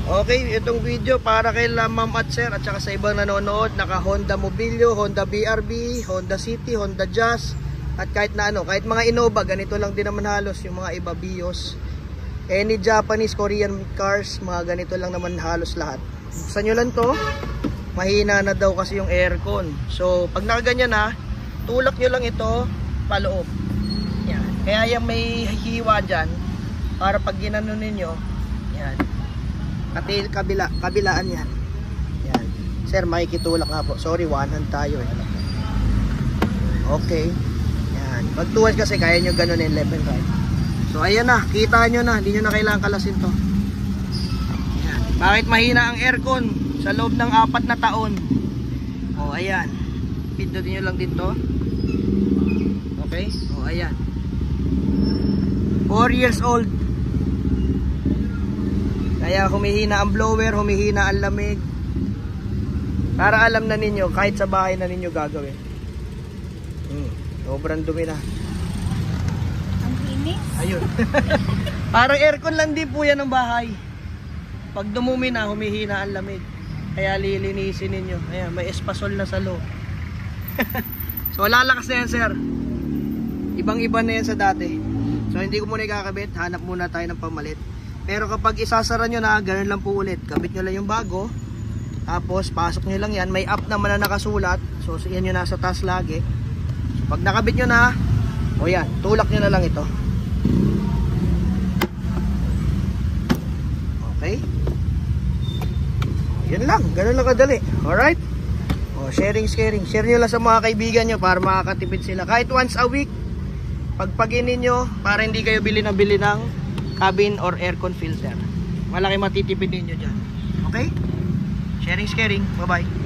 Okay, itong video para kay Ma'am at Sir at saka sa ibang nanonood. Naka Honda Mobilio, Honda BRB, Honda City, Honda Jazz, at kahit na ano, kahit mga Innova, ganito lang din naman halos yung mga iba Vios. Any Japanese, Korean cars, mga ganito lang naman halos lahat. Buksan nyo lang to, mahina na daw kasi yung aircon. So pag nakaganyan na, tulak nyo lang ito paloob. Yan. Kaya yung may hiwa dyan, para pag ginano ninyo, yan, kabilaan yan. Yan. Sir, makikitulak nga po. Sorry, one hand tayo eh. Okay. Yan. Pag tuwas kasi kaya nyo ganunin left and right. So ayan na, kita nyo na. Hindi nyo na kailangan kalasin to. Yan. Bakit mahina ang aircon sa loob ng 4 na taon? O ayan. Pindutin nyo lang dito. Okay. O ayan. 4 years old. Kaya humihina ang blower, humihina ang lamig. Para alam na ninyo, kahit sa bahay na ninyo gagawin. Sobrang dumi na. Ang linis. Ayun. Parang aircon lang din po yan ng bahay. Pag dumumi na, humihina ang lamig. Kaya lilinisin ninyo. Ayan, may espasol na sa loob. So lalakas na yan, sir. Ibang-iba na yan sa dati. So hindi ko muna ikakabit. Hanap muna tayo ng pamalit. Pero kapag isasara nyo na, ganun lang po ulit. Kabit nyo lang yung bago. Tapos pasok nyo lang yan. May app naman na nakasulat. So yan yung nasa taas lagi. So, pag nakabit nyo na, o yan, tulak nyo na lang ito. Okay. Yan lang, ganun lang kadali. Alright. O, sharing. Share nyo lang sa mga kaibigan nyo para makakatipid sila. Kahit once a week, pagpaginin nyo para hindi kayo bili ng cabin or aircon filter. Malaki matitipid ninyo dyan. Okay? Sharing. Bye bye.